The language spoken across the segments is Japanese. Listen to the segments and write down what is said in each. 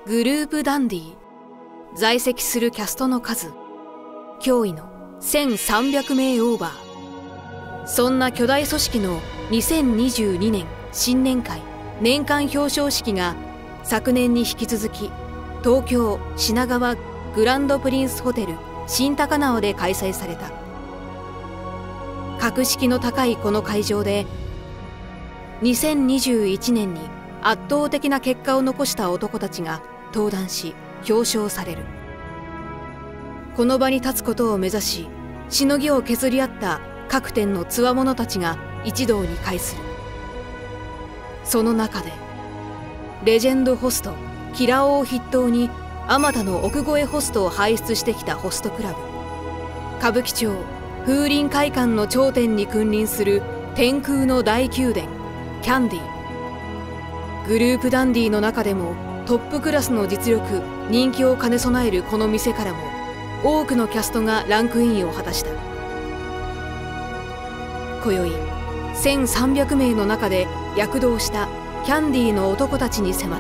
グループダンディ。在籍するキャストの数、驚異の1300名オーバー。そんな巨大組織の2022年新年会年間表彰式が昨年に引き続き東京品川グランドプリンスホテル新高輪で開催された。格式の高いこの会場で2021年に圧倒的な結果を残した男たちが登壇し表彰される。この場に立つことを目指ししのぎを削り合った各店のつわものたちが一堂に会する。その中でレジェンドホストキラオを筆頭にあまたの億超えホストを輩出してきたホストクラブ、歌舞伎町風林会館の頂点に君臨する天空の大宮殿キャンディ。グループダンディの中でもトップクラスの実力人気を兼ね備えるこの店からも多くのキャストがランクインを果たした。今宵1300名の中で躍動したキャンディの男たちに迫った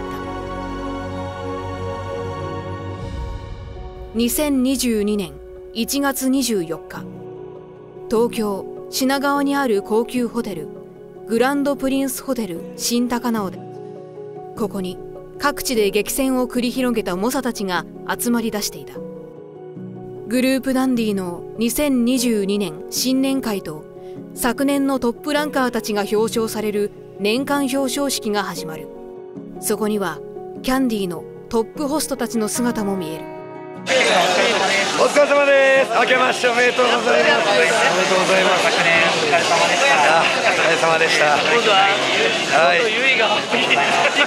。2022年1月24日、東京品川にある高級ホテルグランドプリンスホテル新高輪で、ここに各地で激戦を繰り広げた猛者たちが集まり出していた。グループダンディの2022年新年会と昨年のトップランカーたちが表彰される年間表彰式が始まる。そこにはキャンディのトップホストたちの姿も見える。 お疲れ様です。明けましておめでとうございます。おめでとうございます。 昨年お疲れ様でした。 お疲れ様でした。 今度はゆいが無事、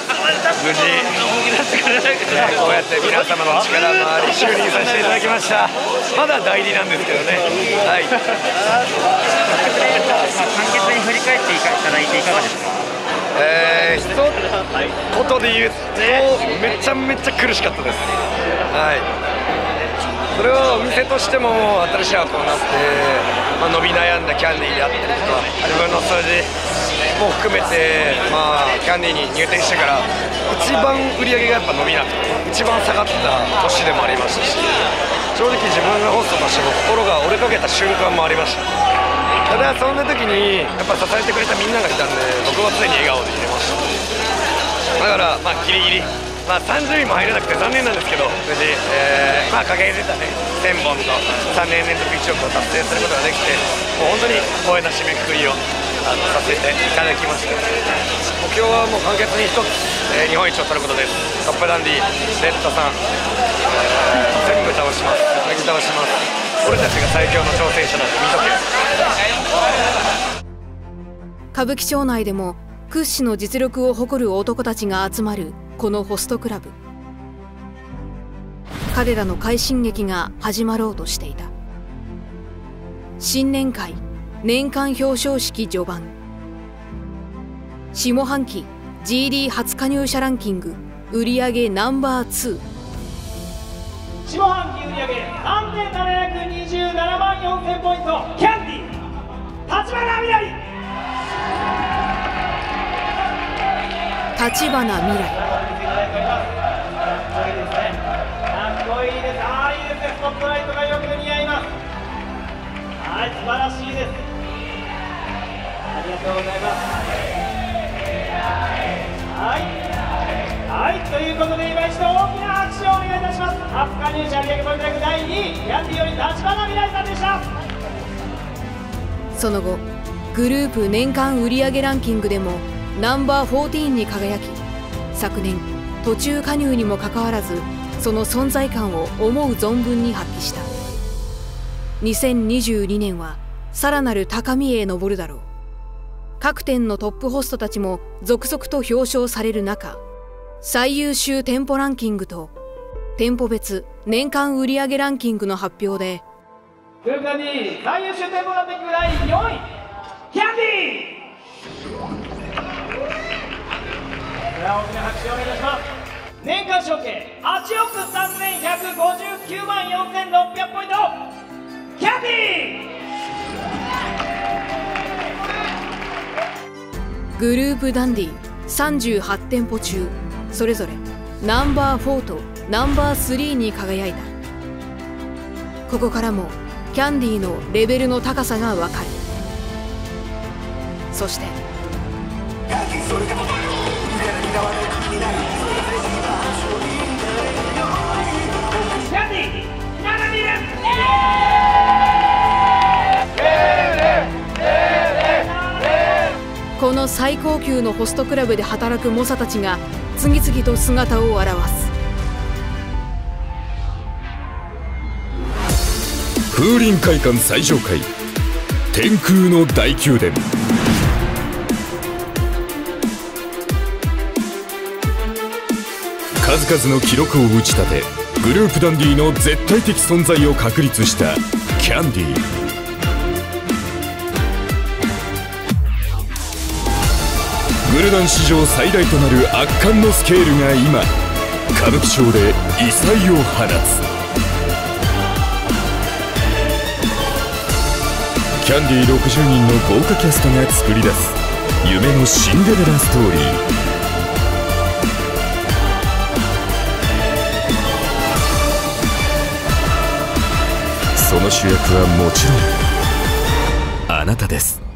こうやって皆様の力もあり就任させていただきました。まだ代理なんですけどね。はい。 昨年簡潔に振り返っていただいていかがですか。 一言で言うとめちゃめちゃ苦しかったです。はい。それはお店としても新しい箱になって、伸び悩んだキャンディーであったりとか自分の数字も含めて、キャンディーに入店してから一番売り上げがやっぱ伸びなくて一番下がった年でもありましたし、正直自分がホストとしても心が折れかけた瞬間もありました。ただそんな時にやっぱ支えてくれたみんながいたんで僕は常に笑顔でいれました。だからギリギリ30位も入れなくて残念なんですけど、無事、掲げてたね1000本と3年連続1億を達成することができて、もう本当に光栄な締めくくりをさせていただきました。目標はもう簡潔に一つ、日本一を取ることです。トップダンディレッドさん、全部倒します。なぎ倒します。俺たちが最強の挑戦者なんで見とけ。 歌舞伎町内でも屈指の実力を誇る男たちが集まるこのホストクラブ。彼らの快進撃が始まろうとしていた。新年会年間表彰式序盤、下半期 GD 初加入者ランキング売上No.2。 下半期売上3727万4000ポイント、キャンディ橘未来。 橘未来。 かっこいいです。ああ、いいですね。スポットライトがよく似合います。はい、素晴らしいです。ありがとうございます。はい、ということで今一度大きな拍手をお願いいたします。初加入者売上ポイントランク第2位、キャンディより橘未来さんでした。 その後グループ年間売上ランキングでもNo.14に輝き、昨年途中加入にもかかわらずその存在感を思う存分に発揮した。2022年はさらなる高みへ上るだろう。各店のトップホストたちも続々と表彰される中、最優秀店舗ランキングと店舗別年間売上ランキングの発表で、 グループダンディ最優秀店舗ランキング第4位、キャンディ。大きな拍手をお願いします。年間賞計8億3159万4600ポイント、キャンディ。グループダンディ38店舗中それぞれナンバー4とナンバー3に輝いた。ここからもキャンディーのレベルの高さがわかる。そしてキャンディー7人この最高級のホストクラブで働く猛者たちが次々と姿を現す。 風林会館最上階、天空の大宮殿。数々の記録を打ち立て、グループダンディの絶対的存在を確立したキャンディー。グルダン史上最大となる圧巻のスケールが今歌舞伎町で異彩を放つ。キャンディー60人の豪華キャストが作り出す夢のシンデレラストーリー。その主役はもちろんあなたです。